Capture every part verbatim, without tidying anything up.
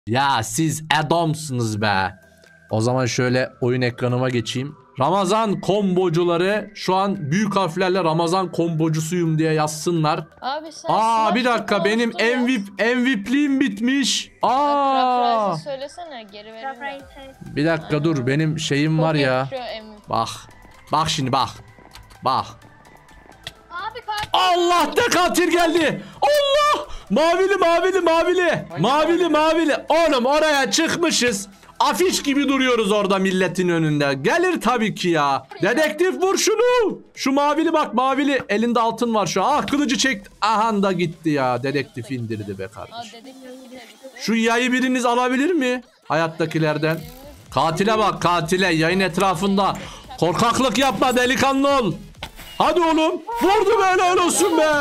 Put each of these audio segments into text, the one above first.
Ya siz adamsınız be. O zaman şöyle oyun ekranıma geçeyim. Ramazan kombocuları şu an büyük harflerle Ramazan kombocusuyum diye yazsınlar. Abi sen Aa bir Smash dakika Bros. benim Dostum M V P M V P'liğim bitmiş. Aa. Krafraz'ı söylesene geri verin. Bir dakika dur benim şeyim var ya. M V P. Bak. Bak şimdi bak. Bak. Abi katil. Allah da katil geldi. Allah! Mavili mavili mavili. Mavili mavili. Oğlum oraya çıkmışız. Afiş gibi duruyoruz orada milletin önünde. Gelir tabii ki ya. Dedektif vur şunu. Şu mavili bak mavili. Elinde altın var şu an. Ah kılıcı çekti. Aha da gitti ya. Dedektif indirdi be kardeşim. Şu yayı biriniz alabilir mi? Hayattakilerden. Katile bak katile. Yayın etrafında. Korkaklık yapma delikanlı ol. Hadi oğlum. Vurdu böyle öyle olsun be.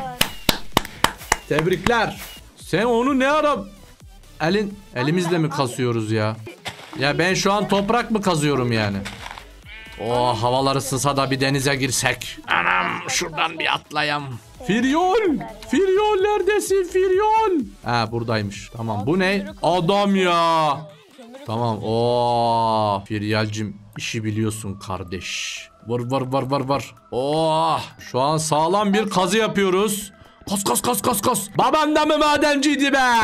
Tebrikler. Sen onu ne ara... Elin, elimizle mi kasıyoruz ya? Ya ben şu an toprak mı kazıyorum yani? Oh havalar ısınsa da bir denize girsek. Anam şuradan bir atlayam. Firyol. Firyol neredesin Firyol? Ha buradaymış. Tamam bu ne? Adam ya. Tamam. Oo Firyalcim işi biliyorsun kardeş. Var var var var var. Oh şu an sağlam bir kazı yapıyoruz. Kas kas kas kas kas. Baban da mı madenciydi be?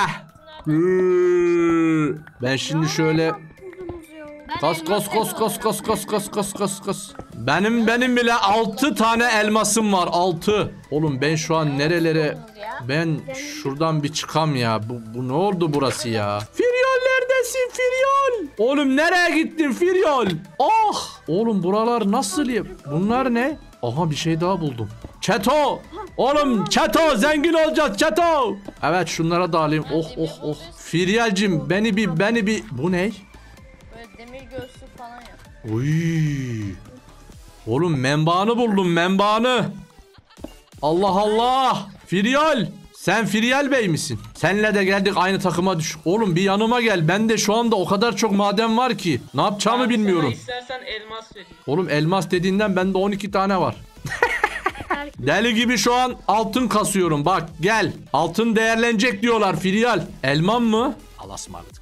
Ben şimdi şöyle kas kas kas kas kas kas kas kas kas kas. Benim benim bile altı tane elmasım var altı. Oğlum ben şu an nerelere ben şuradan bir çıkam ya. Bu, bu ne oldu burası ya? Firyol neredesin Firyol? Oğlum nereye gittin Firyol? Ah! Oğlum buralar nasıl ya? Bunlar ne? Aha bir şey daha buldum. Çeto! Oğlum Çeto zengin olacağız Çeto! Evet şunlara da alayım. Oh oh oh. Firyalcim beni bir beni bir bu ne? Böyle demir göğsü falan yap. Uy. Oğlum menbaanı buldum menbaanı. Allah Allah. Firyal. Sen Firyal Bey misin? Senle de geldik aynı takıma düş. Oğlum bir yanıma gel. Bende şu anda o kadar çok maden var ki. Ne yapacağımı Abi bilmiyorum. İstersen elmas vereyim. Oğlum elmas dediğinden bende on iki tane var. Deli gibi şu an altın kasıyorum. Bak gel. Altın değerlenecek diyorlar Firyal. Elman mı? Allah'a ısmarladık.